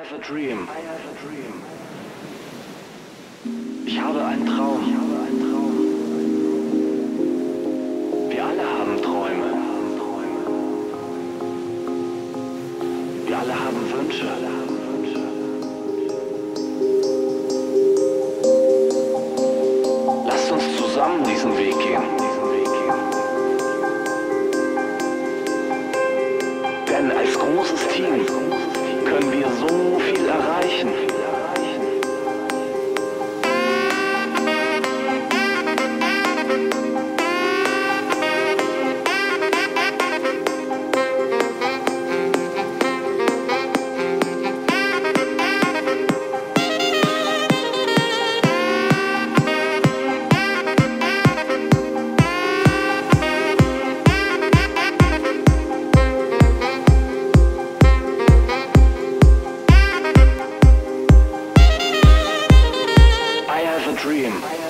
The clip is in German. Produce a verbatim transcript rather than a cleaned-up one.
have a dream. I have a dream. Ich habe einen Traum. Ich habe einen Traum. Wir alle haben Träume. Wir alle haben Wünsche. Alle haben Wünsche. Lasst uns zusammen diesen Weg gehen. Denn als großes Team können wir so viel erreichen. Dream.